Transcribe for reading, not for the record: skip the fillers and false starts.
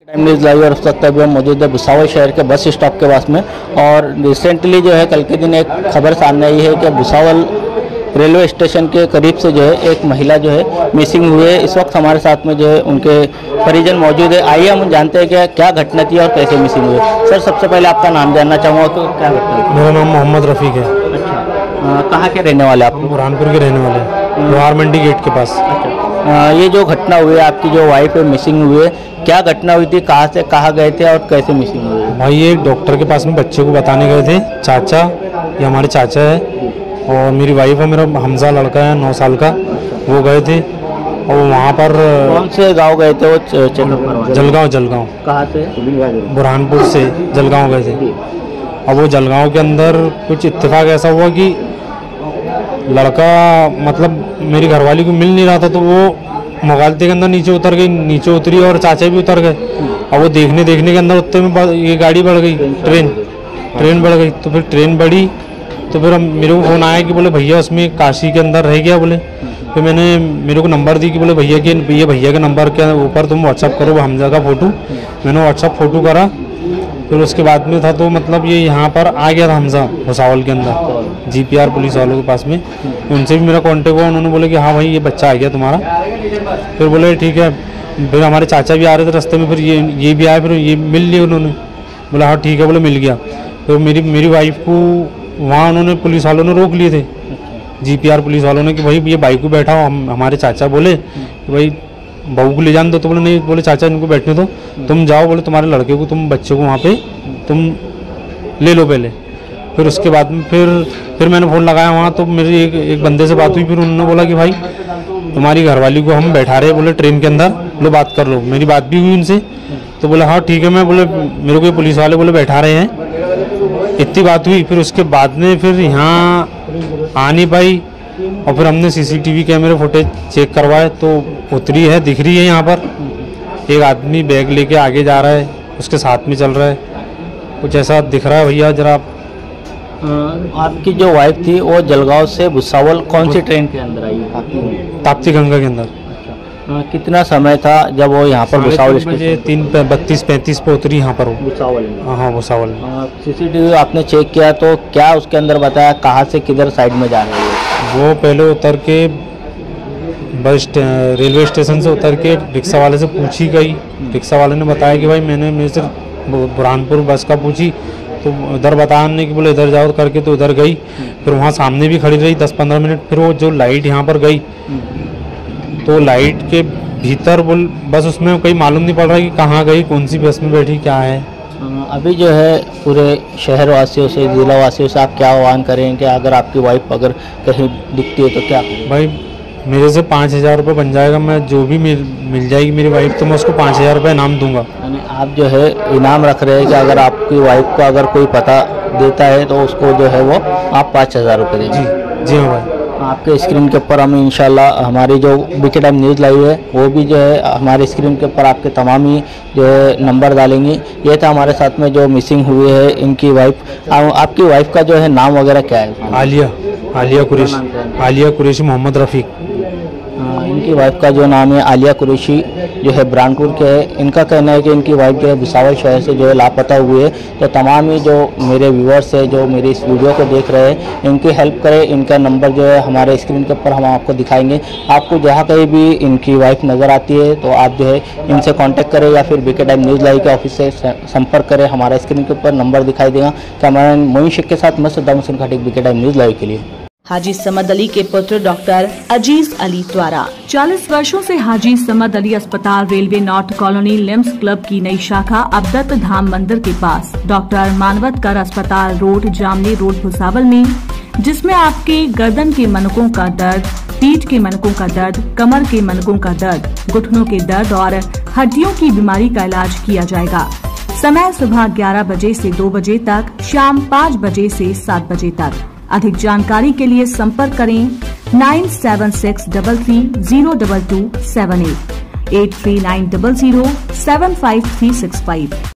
Time news live और उस वक्त अभी हम मौजूद है भुसावल शहर के बस स्टॉप के पास में। और रिसेंटली जो है कल के दिन एक खबर सामने आई है कि भुसावल रेलवे स्टेशन के करीब से जो है एक महिला जो है मिसिंग हुई है। इस वक्त हमारे साथ में जो है उनके परिजन मौजूद है। आइए हम जानते हैं कि क्या घटना थी और कैसे मिसिंग हुई। सर, सबसे पहले आपका नाम जानना चाहूँगा कि क्या घटना थी। मेरा नाम मोहम्मद रफ़ीक है। अच्छा, कहाँ के रहने वाले आप? बुरहानपुर के रहने वाले हैं, लोहार मंडी गेट के पास। ये जो घटना हुई है, आपकी जो वाइफ है मिसिंग हुई है, क्या घटना हुई थी, कहाँ से कहाँ गए थे और कैसे मिसिंग हुई? भाई ये डॉक्टर के पास में बच्चे को बताने गए थे। चाचा, ये हमारे चाचा है, और मेरी वाइफ है, मेरा हमजा लड़का है 9 साल का, वो गए थे। और वहाँ पर कौन से गांव गए थे वो चेकअप? जलगांव। कहाँ से? बुरहानपुर से जलगांव गए थे। अब वो जलगांव के अंदर कुछ इत्तेफाक ऐसा हुआ कि लड़का मतलब मेरी घरवाली को मिल नहीं रहा था, तो वो मोगालती के अंदर नीचे उतरी और चाचा भी उतर गए। और वो देखने के अंदर उतने में ये गाड़ी बढ़ गई, ट्रेन बढ़ गई। तो फिर ट्रेन बढ़ी तो फिर मेरे को फ़ोन आया कि बोले भैया उसमें काशी के अंदर रह गया बोले। फिर मैंने मेरे को नंबर दी कि बोले भैया के नंबर के ऊपर तुम व्हाट्सअप करो हमजा का फ़ोटो। मैंने व्हाट्सअप फ़ोटो करा। फिर उसके बाद में था तो मतलब ये यहाँ पर आ गया था हमजा भुसावल के अंदर GPR पुलिस वालों के पास में। उनसे भी मेरा कांटेक्ट हुआ। उन्होंने बोले कि हाँ भाई ये बच्चा आ गया तुम्हारा। फिर बोले ठीक है। फिर हमारे चाचा भी आ रहे थे रास्ते में, फिर ये भी आए, फिर ये मिल लिया उन्होंने। बोला हाँ ठीक है, बोले मिल गया। फिर मेरी वाइफ को वहाँ उन्होंने पुलिस वालों ने रोक लिए थे, GPR पुलिस वालों ने, कि भाई ये बाइक को बैठा हो। हमारे चाचा बोले कि भाई बहू को ले जाने दो। तो बोले नहीं, बोले चाचा इनको बैठने दो, तुम जाओ, बोले तुम्हारे लड़के को, तुम बच्चे को वहाँ पे तुम ले लो पहले। फिर उसके बाद में फिर मैंने फ़ोन लगाया वहाँ, तो मेरी एक बंदे से बात हुई। फिर उन्होंने बोला कि भाई तुम्हारी घरवाली को हम बैठा रहे, बोले ट्रेन के अंदर, लो बात कर लो। मेरी बात भी हुई उनसे, तो बोला हाँ ठीक है। मैं बोले मेरे को पुलिस वाले बोले बैठा रहे हैं, इतनी बात हुई। फिर उसके बाद में फिर यहाँ आ नहीं पाई। और फिर हमने CCTV कैमरे फुटेज चेक करवाए तो उतरी है, दिख रही है यहाँ पर एक आदमी बैग लेके आगे जा रहा है, उसके साथ में चल रहा है, कुछ ऐसा दिख रहा है। भैया जरा आपकी जो वाइफ थी वो जलगांव से भुसावल कौन सी ट्रेन के अंदर आई? ताप्ती गंगा के अंदर। कितना समय था जब वो यहाँ पर भुसावल? 3:32-35 पे उतरी यहाँ पर भुसावल? हाँ भुसावल। CCTV आपने चेक किया तो क्या उसके अंदर बताया कहाँ से किधर साइड में जा रही है? वो पहले उतर के रेलवे स्टेशन से उतर के रिक्शा वाले से पूछी गई। रिक्शा वाले ने बताया कि भाई मेरे से बुरहानपुर बस का पूछी, तो उधर बताया नहीं कि बोले इधर जाओ करके, तो उधर गई। फिर वहाँ सामने भी खड़ी रही 10-15 मिनट। फिर वो जो लाइट यहाँ पर गई, तो लाइट के भीतर बस उसमें कहीं मालूम नहीं पड़ रहा कि कहाँ गई, कौन सी बस में बैठी, क्या है। अभी जो है पूरे शहर वासियों से, जिला वासियों से आप क्या आह्वान करें कि अगर आपकी वाइफ अगर कहीं दिखती है तो क्या? भाई मेरे से 5,000 रुपये बन जाएगा, मैं जो भी मिल जाएगी मेरी वाइफ, तो मैं उसको 5,000 रुपये इनाम दूंगा। यानी आप जो है इनाम रख रहे हैं कि अगर आपकी वाइफ को अगर कोई पता देता है तो उसको जो है वो आप 5,000 रुपये देंगे? जी हाँ भाई। आपके स्क्रीन के ऊपर हम इंशाल्लाह हमारी जो BK टाइम न्यूज़ लाइव है वो भी जो है हमारे स्क्रीन के ऊपर आपके तमाम ही जो है नंबर डालेंगे। ये था हमारे साथ में जो मिसिंग हुई है इनकी वाइफ। आपकी वाइफ का जो है नाम वगैरह क्या है? आलिया कुरैशी मोहम्मद रफ़ीक। इनकी वाइफ का जो नाम है आलिया कुरैशी, जो है बुरहानपुर के है। इनका कहना है कि इनकी वाइफ जो है भुसावल शहर से जो है लापता हुई है। तो तमाम ही जो मेरे व्यूअर्स है जो मेरी इस वीडियो को देख रहे हैं, इनकी हेल्प करें। इनका नंबर जो है हमारे स्क्रीन के ऊपर हम आपको दिखाएंगे। आपको जहाँ कहीं भी इनकी वाइफ नज़र आती है तो आप जो है इनसे कॉन्टैक्ट करें या फिर BK टाइम न्यूज़ लाइव के ऑफिस से संपर्क करें। हमारा स्क्रीन के ऊपर नंबर दिखाई देगा। कैमरा मोइन शेख के साथ मैं Saddam Hussain Khatik, BK time news live के लिए। हाजी समद अली के पुत्र डॉक्टर अजीज अली द्वारा 40 वर्षों से हाजी समद अली अस्पताल railway north colony Lions club की नई शाखा अब्दत धाम मंदिर के पास डॉक्टर मानवतकर अस्पताल रोड, जामनी रोड, भुसावल में, जिसमें आपके गर्दन के मनकों का दर्द, पीठ के मनकों का दर्द, कमर के मनकों का दर्द, घुटनों के दर्द और हड्डियों की बीमारी का इलाज किया जाएगा। समय सुबह 11 बजे से 2 बजे तक, शाम 5 बजे से 7 बजे तक। अधिक जानकारी के लिए संपर्क करें 9763302278 8390075365।